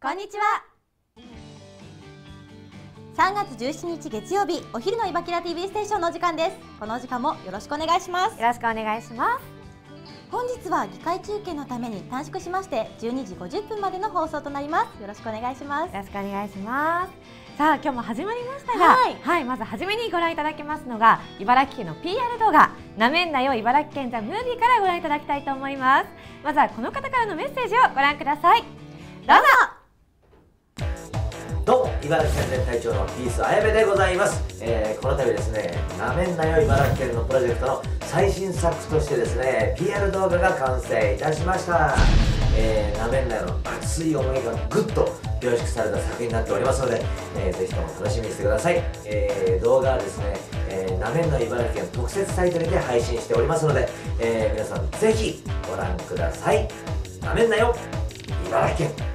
こんにちは。3月17日月曜日、お昼のいばきら TV ステーションのお時間です。このお時間もよろしくお願いします。 よろしくお願いします。 本日は議会中継のために短縮しまして12時50分までの放送となります。よろしくお願いします。 よろしくお願いします。さあ今日も始まりましたが、まず初めにご覧いただきますのが茨城県の PR 動画なめんなよ茨城県ザ・ムービーからご覧いただきたいと思います。まずはこの方からのメッセージをご覧ください。どうぞ。 どうも茨城県全体長のピース綾部でございます。この度ですねなめんなよ茨城県のプロジェクトの最新作としてですね PR 動画が完成いたしました。なめんなよの熱い思いがぐっと凝縮された作品になっておりますので、ぜひとも楽しみにしてください。動画はですね、なめんなよ茨城県特設サイトにて配信しておりますので、皆さんぜひご覧ください。なめんなよ茨城県。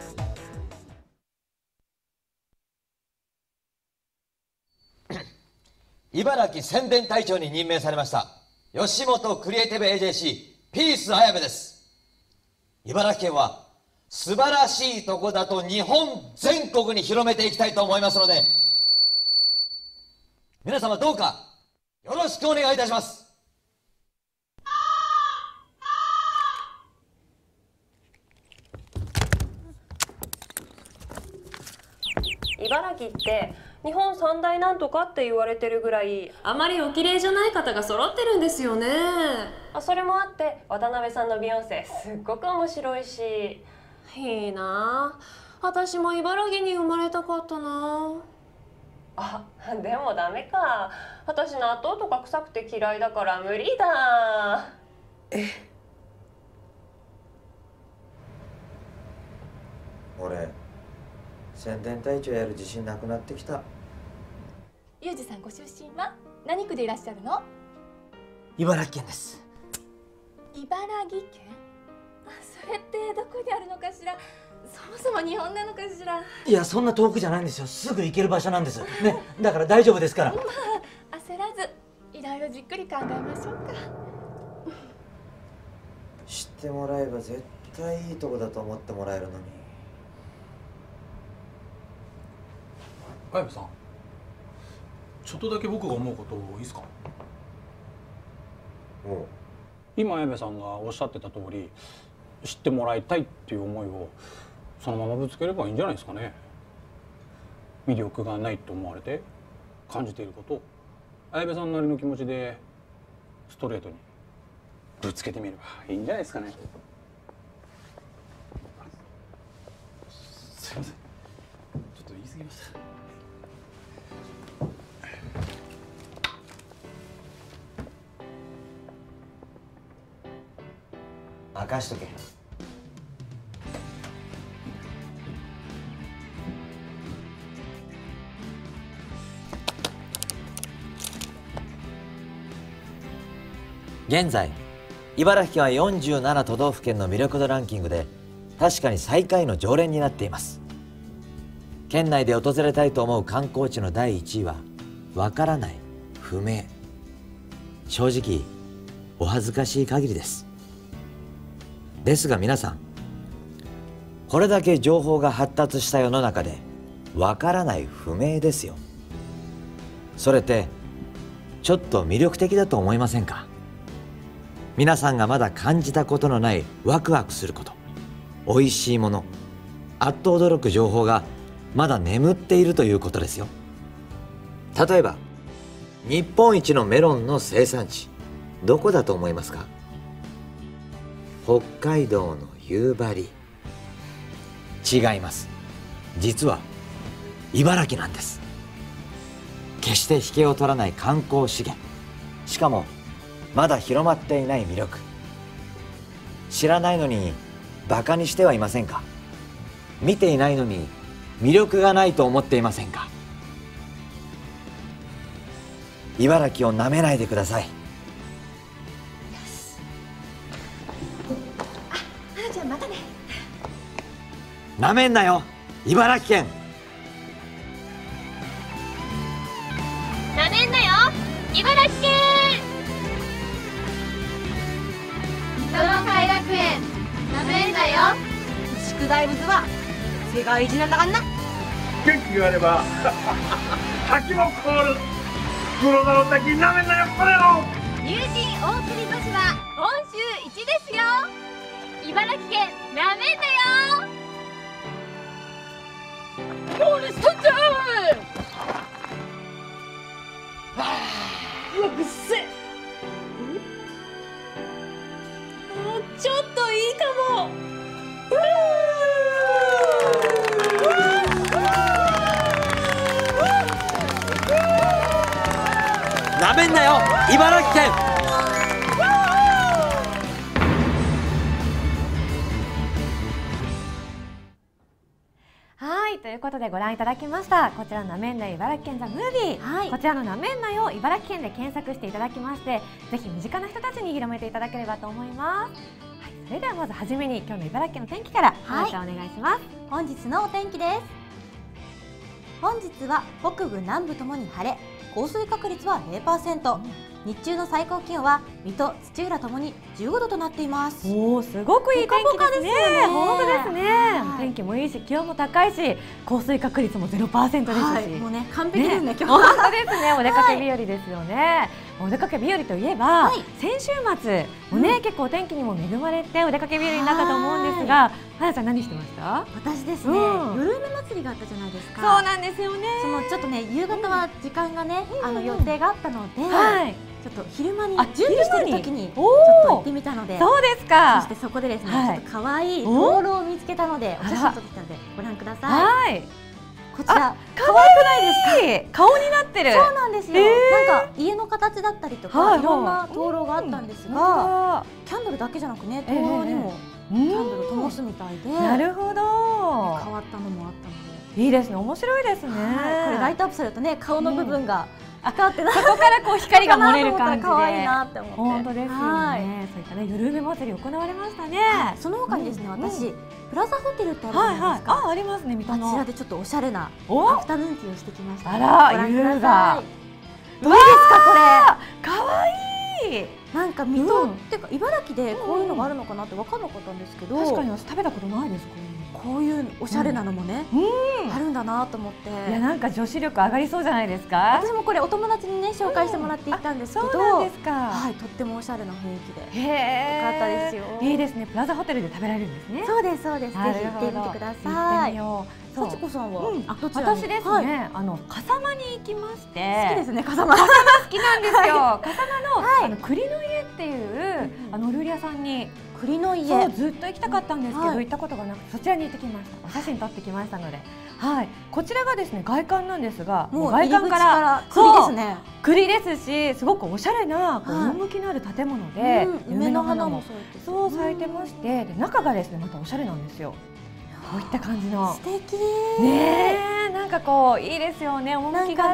茨城宣伝隊長に任命されました吉本クリエイティブエージェンシーピース綾部です。茨城県は素晴らしいとこだと日本全国に広めていきたいと思いますので、皆様どうかよろしくお願いいたします。 茨城って日本三大なんとかって言われてるぐらいあまりお綺麗じゃない方が揃ってるんですよね。それもあって渡辺さんのビヨンセすっごく面白いし、いいなあ、私も茨城に生まれたかったなあ。でもダメか、私納豆とか臭くて嫌いだから無理だ。 俺宣伝隊長やる自信なくなってきた。 ゆうじさんご出身は何区でいらっしゃるの？ 茨城県です。 茨城県？それってどこにあるのかしら。そもそも日本なのかしら。 いやそんな遠くじゃないんですよ。すぐ行ける場所なんですね。だから大丈夫ですから。 まあ焦らずいろいろじっくり考えましょうか。 知ってもらえば絶対いいとこだと思ってもらえるのに。 綾部さん、ちょっとだけ僕が思うこといいですか？今綾部さんがおっしゃってた通り知ってもらいたいっていう思いをそのままぶつければいいんじゃないですかね。魅力がないと思われて感じていることを綾部さんなりの気持ちでストレートにぶつけてみればいいんじゃないですかね。すいません、ちょっと言い過ぎました。 任しとけ。現在茨城県は47都道府県の魅力度ランキングで確かに最下位の常連になっています。県内で訪れたいと思う観光地の第1位はわからない、不明。正直お恥ずかしい限りです。ですが皆さん、これだけ情報が発達した世の中でわからない、不明ですよ。それってちょっと魅力的だと思いませんか？皆さんがまだ感じたことのないワクワクすること、おいしいもの、あっと驚く情報がまだ眠っているということですよ。例えば日本一のメロンの生産地、どこだと思いますか？北海道の夕張。違います。実は茨城なんです。決して引けを取らない観光資源、しかもまだ広まっていない魅力。知らないのにバカにしてはいませんか？見ていないのに魅力がないと思っていませんか？茨城をなめないでください。 じゃあまたね。 なめんなよ茨城県。 なめんなよ茨城県。磯の偕楽園なめんなよ。 宿題部は気が大事なんだからな。 元気があれば滝も凍る。黒田の滝なめんなよこれよ。 友人大釣り女子は本州一ですよ。茨城県なめんなよ。ゴールストップ。うわ、ぐっせ。ちょっといいかも。 なめんなよ茨城県。 はい、ということでご覧いただきましたこちらなめんなよ茨城県ザムービー、はい、こちらのなめんなよ茨城県で検索していただきまして、ぜひ身近な人たちに広めていただければと思います。はい、それではまずはじめに今日の茨城県の天気からお願いします。 本日のお天気です。本日は北部南部ともに晴れ、降水確率は 0%、日中の最高気温は水戸、土浦ともに15度となっています。 おお、すごくいい天気ですね。本当ですね。天気もいいし、気温も高いし、降水確率も 0% ですし、 もうね完璧ですね。今日本当ですね。お出かけ日和ですよね。お出かけ日和といえば、先週末もね結構お天気にも恵まれてお出かけ日和になったと思うんですが、はやちゃん何してました？ 私ですね、夜梅祭りがあったじゃないですか。 そうなんですよね。 そのちょっとね夕方は時間がね予定があったので、ちょっと昼間に準備してる時にちょっと行ってみたので、 そうですか。 そしてそこでですねちょっと可愛い灯籠を見つけたのでお写真撮ってきたのでご覧ください。 はい。 こちら可愛くないですか？顔になってる。 そうなんですよ。なんか家の形だったりとかいろんな灯籠があったんですが、キャンドルだけじゃなくね灯籠にもキャンドル灯すみたいで、 なるほど。 変わったのもあったのでいいですね。面白いですね。 これライトアップするとね顔の部分が光ってそこからこう光が漏れる感じで可愛いなって思って。 本当ですよね。そういったね夜梅祭り行われましたね。 その他にですね私プラザホテルってあるじゃないですか。 ありますね。水戸のあちらでちょっとおしゃれなアフタヌーンティーをしてきました。 あら優雅。どうですかこれ。可愛い。 なんか水戸っていうか茨城でこういうのがあるのかなって分かんなかったんですけど、 確かに私食べたことないです。 こういうおしゃれなのもねあるんだなと思って、 いやなんか女子力上がりそうじゃないですか。 私もこれお友達にね紹介してもらって行ったんですけど、 そうなんですか。 はい、とってもおしゃれな雰囲気でよかったですよ。 いいですね。プラザホテルで食べられるんですね。 そうですそうです。ぜひ行ってみてください。さちこさんは私ですね、笠間に行きまして、 好きですね笠間。 笠間好きなんですよ。笠間の栗の家っていうお料理屋さんに。 栗の家、 そうずっと行きたかったんですけど、行ったことがなくてそちらに行ってきました。お写真撮ってきましたので、はい、こちらがですね外観なんですが、 もう外観から栗ですね。 栗ですし、すごくおしゃれな趣のある建物で、 梅の花もそう咲いてまして、で中がですねまたおしゃれなんですよ。こういった感じの素敵ねえ、なんかこういいですよね。趣があって、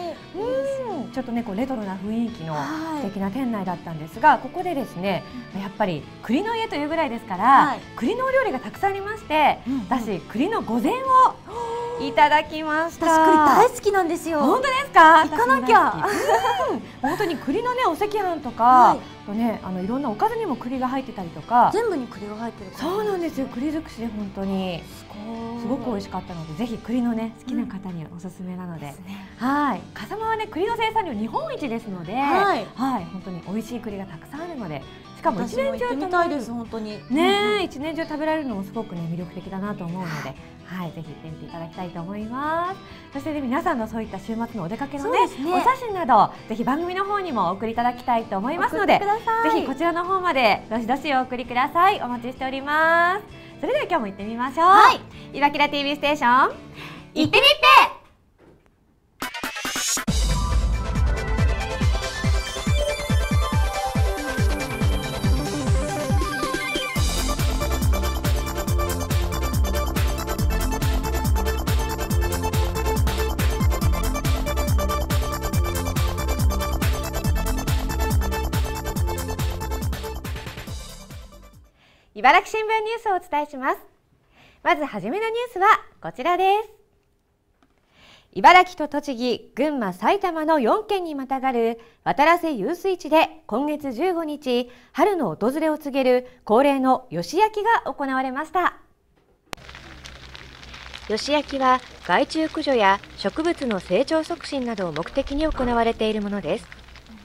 ちょっとねこうレトロな雰囲気の素敵な店内だったんですが、ここでですねやっぱり栗の家というぐらいですから、栗のお料理がたくさんありまして、私栗の御膳をいただきました。 私栗大好きなんですよ。 本当ですか？ 行かなきゃ。 本当に栗のねお赤飯とかとねいろんなおかずにも栗が入ってたりとか、 全部に栗が入ってる。 そうなんですよ。栗尽くしで本当にすごく美味しかったので、ぜひ栗のね好きな方にはおすすめなので、はい。笠間はね栗の生産量日本一ですので、はい、本当に美味しい栗がたくさんあるので、しかも一年中みたいです。本当にね、一年中食べられるのもすごくね魅力的だなと思うので、はい、ぜひ行ってみていただきたいと思います。そしてね皆さんのそういった週末のお出かけのねお写真などぜひ番組の方にもお送りいただきたいと思いますので、ぜひこちらの方までどしどしお送りください。お待ちしております。それでは今日も行ってみましょう。はい、いわきら TV ステーション行ってみて。茨城新聞ニュースをお伝えします。まずはじめのニュースはこちらです。茨城と栃木、群馬、埼玉の4県にまたがる渡良瀬遊水地で今月15日、春の訪れを告げる恒例のよし焼きが行われました。 ヨシ焼きは害虫駆除や植物の成長促進などを目的に行われているものです。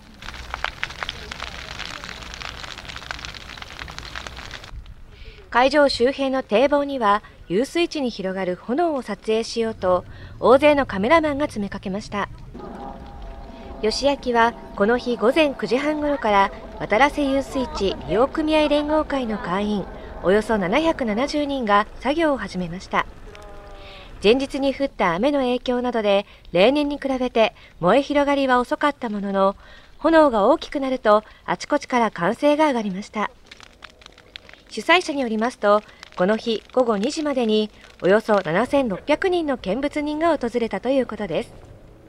会場周辺の堤防には遊水地に広がる炎を撮影しようと大勢のカメラマンが詰めかけました。ヨシ焼きはこの日午前9時半ごろから渡良瀬遊水地利用組合連合会の会員およそ770人が作業を始めました。前日に降った雨の影響などで例年に比べて燃え広がりは遅かったものの、炎が大きくなるとあちこちから歓声が上がりました。主催者によりますと、この日午後2時までにおよそ7600人の見物人が訪れたということです。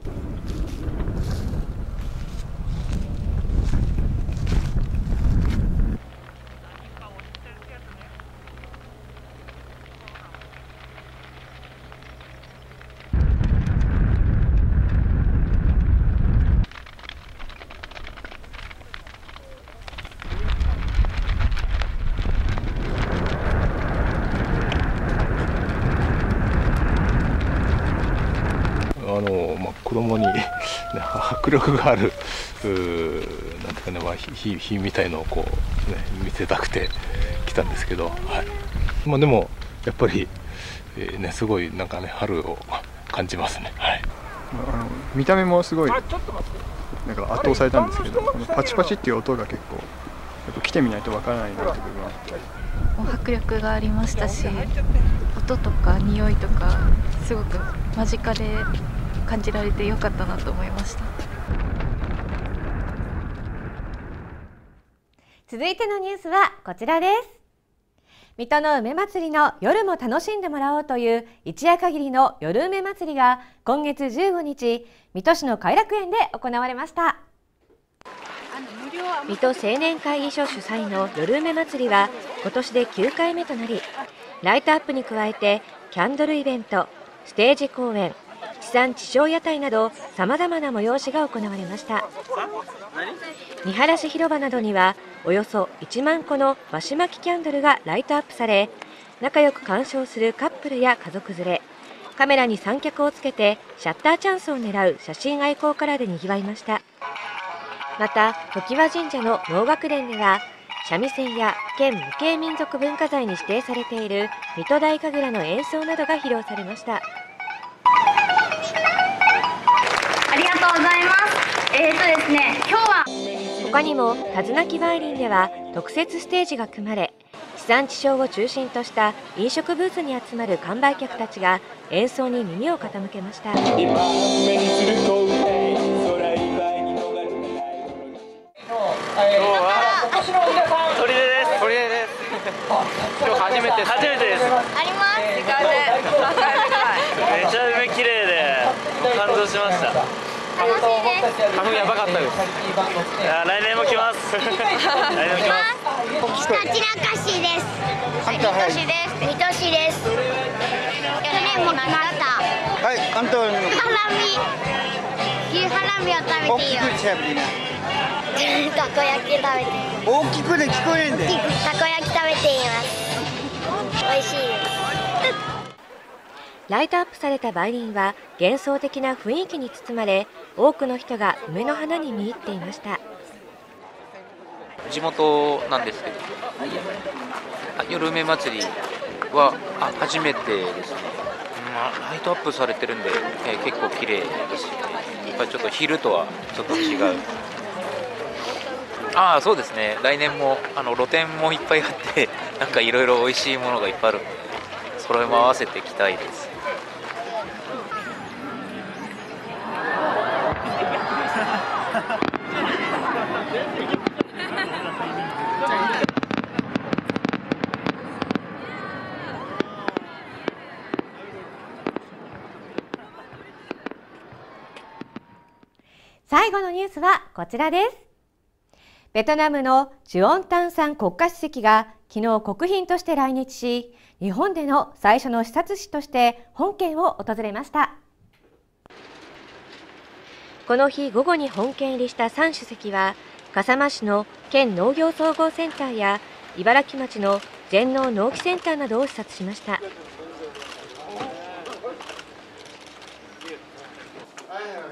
子供に迫力があるなんていうかね、火みたいのをこう、ね、見せたくて来たんですけど、はい、でもやっぱり、ね、すごいなんかね春を感じますね。はい、 見た目もすごいなんか圧倒されたんですけど、このパチパチっていう音が結構やっぱ来てみないとわからないなって部分があって、 もう迫力がありましたし、音とか匂いとかすごく間近で感じられてよかったなと思いました。 続いてのニュースはこちらです。水戸の梅まつりの夜も楽しんでもらおうという一夜限りの夜梅まつりが今月15日、水戸市の偕楽園で行われました。 水戸青年会議所主催の夜梅まつりは今年で9回目となり、ライトアップに加えてキャンドルイベント、ステージ公演、地産地消屋台などさまざまな催しが行われました。見晴らし広場などにはおよそ1万個の和紙巻きキャンドルがライトアップされ、仲良く鑑賞するカップルや家族連れ、カメラに三脚をつけてシャッターチャンスを狙う写真愛好家らでにぎわいました。また常盤神社の能楽殿では三味線や県無形民族文化財に指定されている水戸大神楽の演奏などが披露されました。 ありがとうございます。ですね、今日は他にも手綱木梅林では特設ステージが組まれ、地産地消を中心とした飲食ブースに集まる販売客たちが演奏に耳を傾けました。 今日初めてです。 あります。 めちゃめちゃ綺麗で感動しました。 楽しいです。 花粉やばかったです。来年も来ます。来年も来ます。 ひたちなか市です。水戸市です。水戸市です。去年も来ました。 はい、関東のハラミ。牛ハラミを食べていいよ。 大きくしゃべりな。 たこ焼き食べて。 大きくで聞こえんで。 たこ焼き食べています。美味しいです。 ライトアップされた梅林は幻想的な雰囲気に包まれ、多くの人が梅の花に見入っていました。 地元なんですけど、夜梅祭りは初めてですね。ライトアップされてるんで、結構綺麗ですよね。やっぱりちょっと昼とはちょっと違う。そうですね。来年も露店もいっぱいあって、なんかいろいろ美味しいものがいっぱいあるんで、それも合わせていきたいです。 最後のニュースはこちらです。ベトナムのジュオンタンサン国家主席が昨日国賓として来日し、日本での最初の視察使として本県を訪れました。 この日午後に本県入りしたサン主席は、笠間市の県農業総合センターや茨城町の全農農機センターなどを視察しました。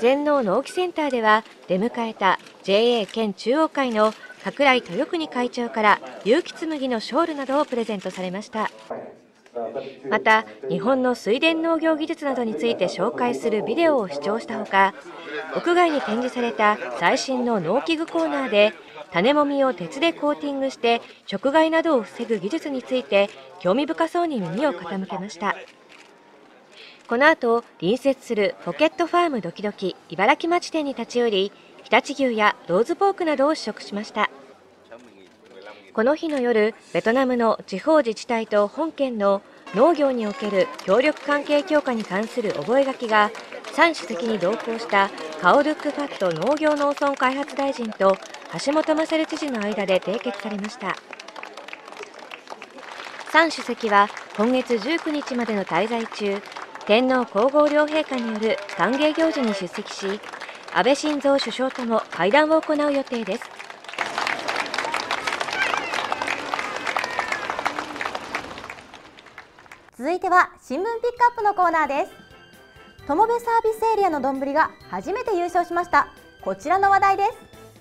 全農農機センターでは出迎えた JA 県中央会の櫻井豊国会長から有機紬のショールなどをプレゼントされました。また日本の水田農業技術などについて紹介するビデオを視聴したほか、屋外に展示された最新の農機具コーナーで種もみを鉄でコーティングして食害などを防ぐ技術について興味深そうに耳を傾けました。この後、隣接するポケットファームドキドキ茨城町店に立ち寄り、常陸牛やローズポークなどを試食しました。この日の夜、ベトナムの地方自治体と本県の農業における協力関係強化に関する覚書が蔡主席に同行したカオ・ルック・ファット農業農村開発大臣と橋本勝知事の間で締結されました。蔡主席は今月19日までの滞在中、天皇皇后両陛下による歓迎行事に出席し、安倍晋三首相とも会談を行う予定です。 続いては新聞ピックアップのコーナーです。友部サービスエリアのどんぶりが初めて優勝しました。こちらの話題です。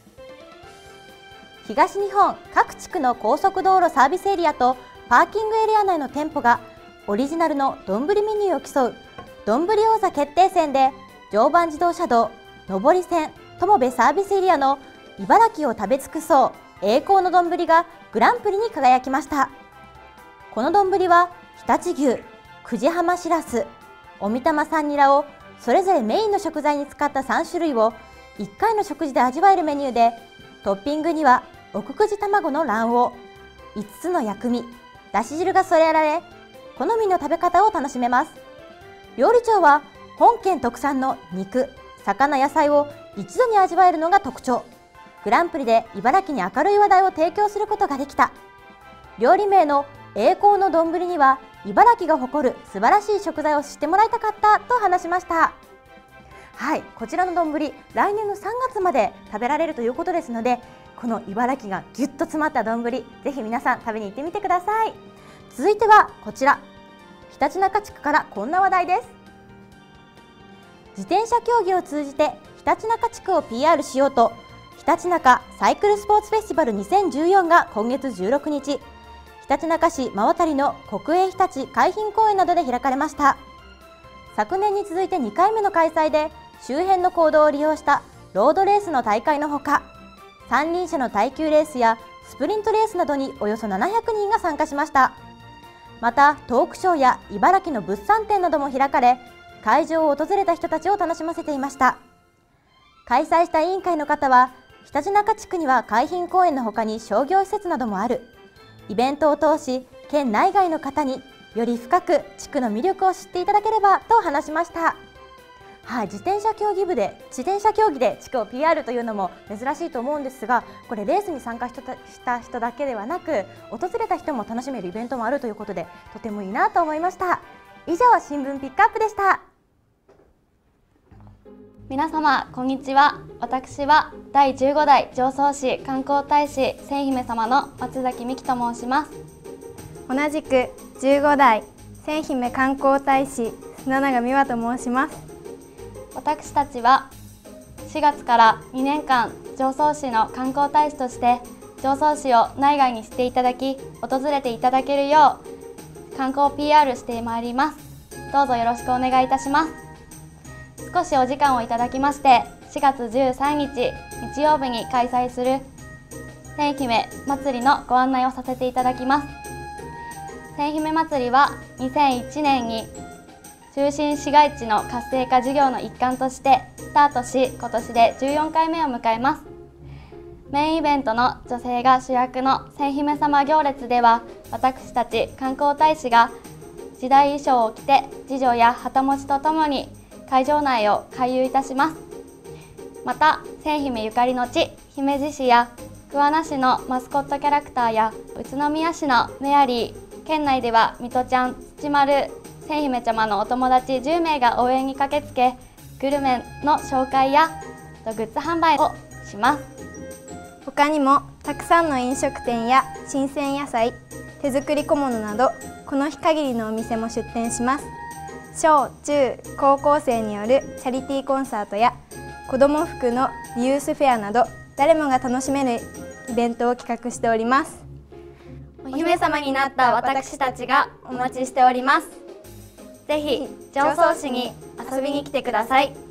東日本各地区の高速道路サービスエリアとパーキングエリア内の店舗がオリジナルのどんぶりメニューを競うどんぶり王座決定戦で、常磐自動車道上り線友部サービスエリアの茨城を食べ尽くそう栄光のどんぶりがグランプリに輝きました。このどんぶりは常陸牛、久慈浜しらす、おみたまさんにらをそれぞれメインの食材に使った3種類を1回の食事で味わえるメニューで、トッピングには奥久慈卵の卵黄、5つの薬味、だし汁が添えられ、好みの食べ方を楽しめます。料理長は本県特産の肉、魚、野菜を一度に味わえるのが特徴。グランプリで茨城に明るい話題を提供することができた。料理名の栄光のどんぶりには茨城が誇る素晴らしい食材を知ってもらいたかったと話しました。はい、こちらのどんぶり来年の3月まで食べられるということですので、この茨城がぎゅっと詰まったどんぶり、ぜひ皆さん食べに行ってみてください。続いてはこちら、ひたちなか地区からこんな話題です。自転車競技を通じてひたちなか地区を PR しようと、ひたちなかサイクルスポーツフェスティバル2014が今月16日、ひたちなか市真渡りの国営ひたち海浜公園などで開かれました。昨年に続いて2回目の開催で、周辺の公道を利用したロードレースの大会のほか、三輪車の耐久レースやスプリントレースなどにおよそ700人が参加しました。またトークショーや茨城の物産展なども開かれ、会場を訪れた人たちを楽しませていました。開催した委員会の方は、ひたちなか地区には海浜公園のほかに商業施設などもある。イベントを通し、県内外の方により深く地区の魅力を知っていただければと話しました。はい、自転車競技で地区を PR というのも珍しいと思うんですが、これレースに参加した人だけではなく、訪れた人も楽しめるイベントもあるということで、とてもいいなと思いました。以上、新聞ピックアップでした。 皆様こんにちは。私は第15代常総市観光大使千姫様の松崎美希と申します。 同じく15代千姫観光大使砂永美和と申します。 私たちは4月から2年間常総市の観光大使として常総市を内外に知っていただき、訪れていただけるよう観光 PR してまいります。どうぞよろしくお願いいたします。少しお時間をいただきまして、4月13日日曜日に開催する千姫祭りのご案内をさせていただきます。千姫祭りは2001年に中心市街地の活性化事業の一環としてスタートし、今年で14回目を迎えます。メインイベントの女性が主役の千姫様行列では、私たち観光大使が時代衣装を着て次女や旗持ちとともに会場内を回遊いたします。また千姫ゆかりの地姫路市や桑名市のマスコットキャラクターや宇都宮市のメアリー、県内では水戸ちゃん、土丸、千姫ちゃまのお友達10名が応援に駆けつけ、グルメの紹介やグッズ販売をします。 他にもたくさんの飲食店や新鮮野菜、手作り小物などこの日限りのお店も出店します。小中高校生によるチャリティーコンサートや子ども服のリユースフェアなど誰もが楽しめるイベントを企画しております。 お姫様になった私たちがお待ちしております。ぜひ常総市に遊びに来てください。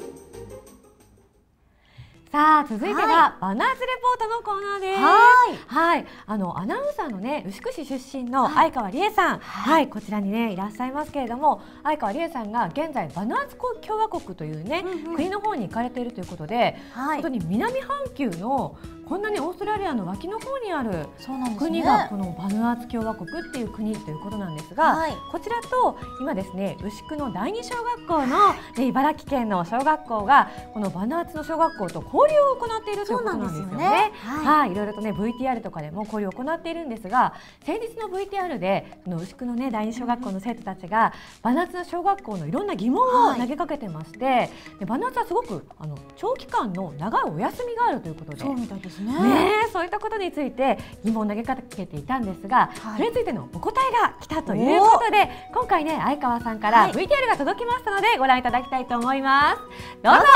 さあ続いてはバナーズレポートのコーナーです。はい、アナウンサーのね牛久市出身の相川理恵さん、はい、こちらにねいらっしゃいますけれども、相川理恵さんが現在バナーズ共和国というね、国の方に行かれているということで、本当に南半球のこんなにオーストラリアの脇の方にある国がこのバヌアツ共和国っていう国ということなんですが、こちらと今ですね牛久の第二小学校の茨城県の小学校がこのバヌアツの小学校と交流を行っているということなんですよね。はい、いろいろとね VTR とかでも交流を行っているんですが、先日の VTR でこの牛久のね第二小学校の生徒たちがバヌアツの小学校のいろんな疑問を投げかけてまして、バヌアツはすごく長期間の長いお休みがあるということで、そうみたいですね。そういったことについて疑問を投げかけていたんですが、それについてのお答えが来たということで、今回ね相川さんから VTR が届きましたのでご覧いただきたいと思います。どうぞ。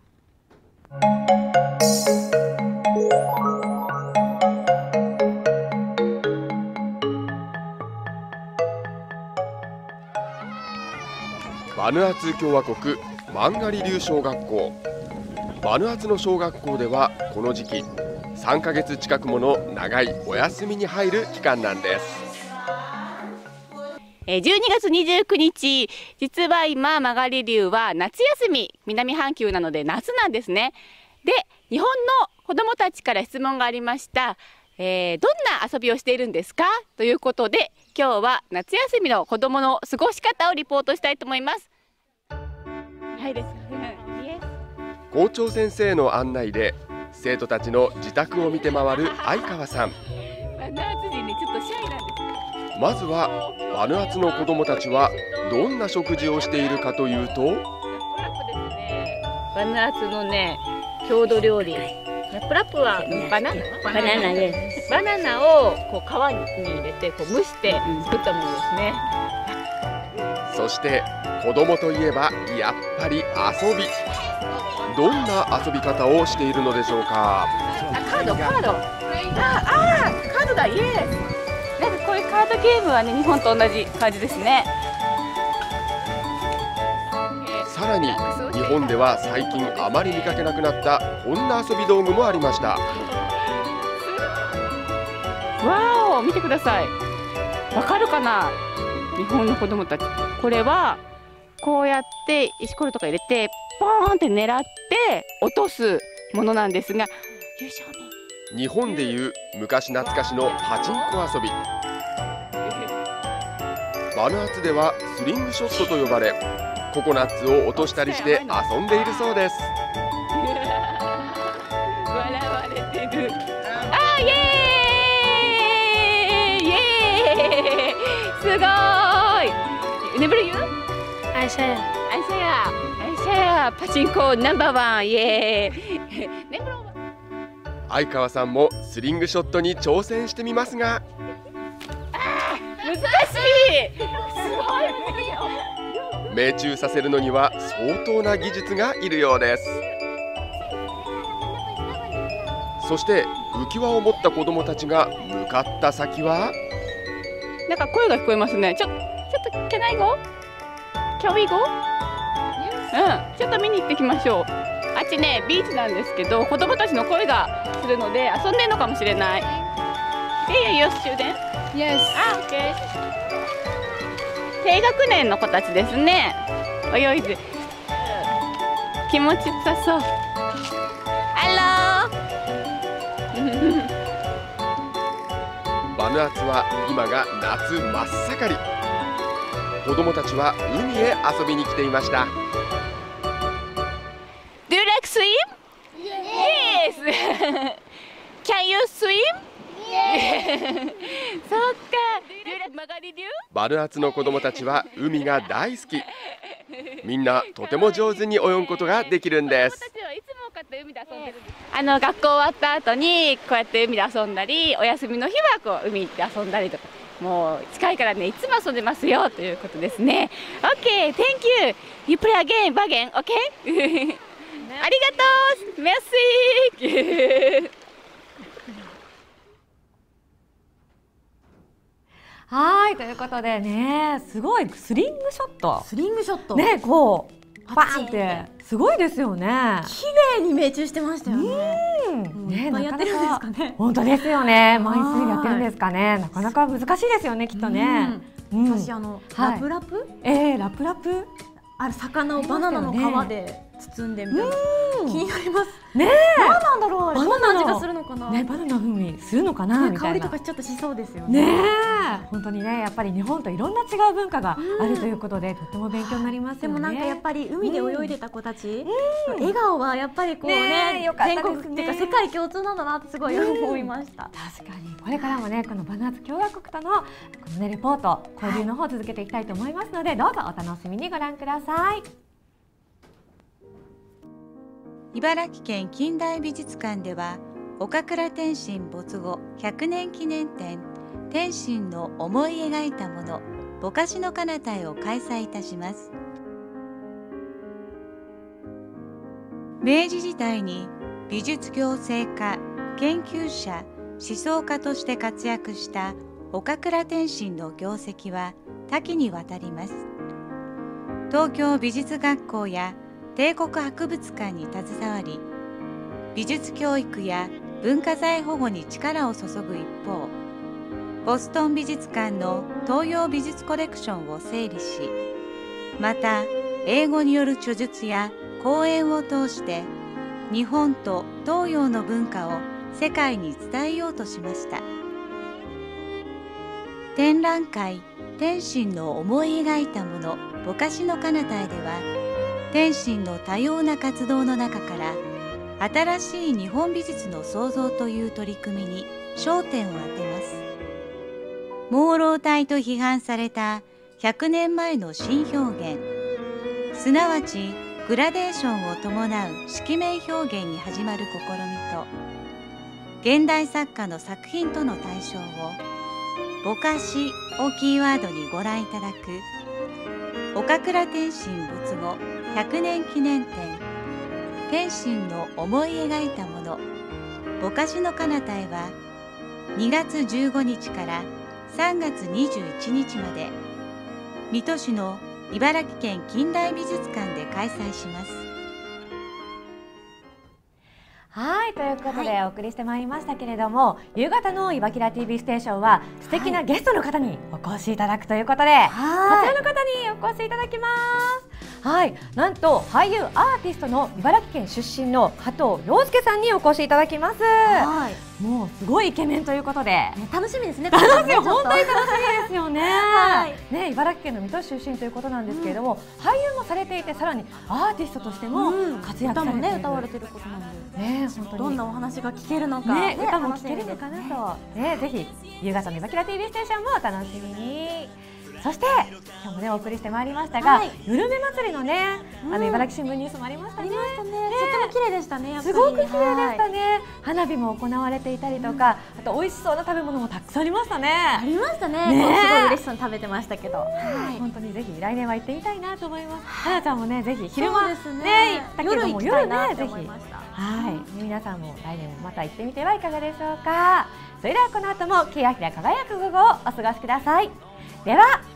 バヌアツ共和国マンガリ流小学校。バヌアツの小学校ではこの時期3ヶ月近くもの長いお休みに入る期間なんです。 12月29日、実は今マガリ流は夏休み、南半球なので夏なんですね。で、日本の子どもたちから質問がありました。どんな遊びをしているんですかということで、今日は夏休みの子どもの過ごし方をリポートしたいと思います。はいです。 校長先生の案内で生徒たちの自宅を見て回る相川さん。まずはバヌアツの子どもたちはどんな食事をしているかというと、 バヌアツのね郷土料理、ラップラップはバナナです。バナナをこう皮に入れてこう蒸して作ったものですね。 そして子どもといえばやっぱり遊び。どんな遊び方をしているのでしょうか。 カード。カードだ、イエス。なんかこういうカードゲームはね、日本と同じ感じですね。 さらに日本では最近あまり見かけなくなったこんな遊び道具もありました。 わお、見てください。わかるかな、日本の子供たち。これはこうやって石ころとか入れてポーンって狙って落とすものなんですが、 日本でいう昔懐かしのパチンコ遊び。バヌアツではスリングショットと呼ばれ、ココナッツを落としたりして遊んでいるそうです。 笑われてる。あー、イエーイイエーイ、すごーい。眠るよ。アイシャヤパチンコナンバーワン、イエーイ。 相川さんもスリングショットに挑戦してみますが、 難しい。すごい。 命中させるのには相当な技術がいるようです。そして浮き輪を持った子どもたちが向かった先は、 なんか声が聞こえますね。ちょっとCan I go? Can we go? ちょっと見に行ってきましょう。あっちねビーチなんですけど、子どもたちの声がするので遊んでるのかもしれない。Your student? Yes. Okay. 低学年の子たちですね。泳いで気持ちよさそう。Hello. バヌアツは今が夏真っ盛り。子どもたちは海へ遊びに来ていました。 Do you like swim? Yes. Can you swim? Yes. そっか。 バヌアツの子どもたちは海が大好き。みんなとても上手に泳ぐことができるんです。 学校終わった後にこうやって海で遊んだり、お休みの日はこう海行って遊んだりとか、もう近いからねいつも遊んでますよということですね。 OK, thank you. You play again, again, OK? ありがとう。メッシー。 はいということでね、すごいスリングショット。 スリングショット。 ね、こうバーンってすごいですよね。 綺麗に命中してましたよね。 ね、 やってるんですかね。 本当ですよね。毎日やってるんですかね。なかなか難しいですよね、きっとね。 私ラプラプ？ ラプラプ？ ある魚をバナナの皮で包んでみたいな。気になります。 ねえ。 何なんだろう。どんな味がするのかな。 ね、バナナ風味するのかなみたいな。 香りとかちょっとしそうですよね。 ねえ。本当にね、やっぱり日本といろんな違う文化があるということで、とっても勉強になりますよね。 でもなんかやっぱり海で泳いでた子たち、笑顔はやっぱりこうね、全国っていうか世界共通なんだなってすごい思いました。 確かに。これからもね、このバナーツ共和国とのこのねレポート、交流の方続けていきたいと思いますので、どうぞお楽しみにご覧ください。 茨城県近代美術館では岡倉天心没後100年記念展天心の思い描いたものぼかしの彼方へを開催いたします。明治時代に美術行政家研究者思想家として活躍した岡倉天心の業績は多岐にわたります。東京美術学校や帝国博物館に携わり、美術教育や文化財保護に力を注ぐ一方、ボストン美術館の東洋美術コレクションを整理し、また英語による著述や講演を通して日本と東洋の文化を世界に伝えようとしました。展覧会天心の思い描いたものぼかしの彼方へでは、天心の多様な活動の中から新しい日本美術の創造という取り組みに焦点を当てます。朦朧体と批判された100年前の新表現、すなわちグラデーションを伴う色面表現に始まる試みと、現代作家の作品との対象をぼかしをキーワードにご覧いただく岡倉天心没後100年記念展天心の思い描いたものぼかしの彼方へは2月15日から3月21日まで水戸市の茨城県近代美術館で開催します。 はい、ということでお送りしてまいりましたけれども、夕方のいばきら TV ステーションは素敵なゲストの方にお越しいただくということで、こちらの方にお越しいただきます。はい、なんと俳優アーティストの茨城県出身の加藤陽介さんにお越しいただきます。もうすごいイケメンということで、 楽しみですね。 楽しみ、本当に楽しみですよね。ね、茨城県の水戸出身ということなんですけれども、俳優もされていて、さらにアーティストとしても活躍されている。 歌われていることなんで。 ね、本当にどんなお話が聞けるのか、 ね、歌も聞けるのかなと、ね、ぜひ夕方のいばきら TV ステーションもお楽しみに。そして今日もねお送りしてまいりましたが、ぬるめ祭りのね、茨城新聞ニュースもありましたね。とっても綺麗でしたね。 すごく綺麗でしたね。花火も行われていたりとか、あと美味しそうな食べ物もたくさんありましたね。 ありましたね。すごい嬉しそうに食べてましたけど、 本当にぜひ来年は行ってみたいなと思います。はなちゃんもね、ぜひ昼間ね行ったけども夜ね、ぜひ皆さんも来年もまた行ってみてはいかがでしょうか。それではこの後も欅輝く午後をお過ごしください。では。